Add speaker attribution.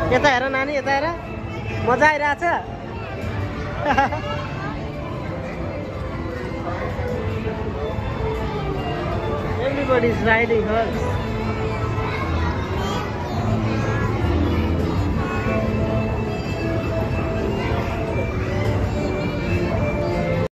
Speaker 1: यता हेर नानी, यता हेर, मजा आइरहेछ। Everybody is riding horse.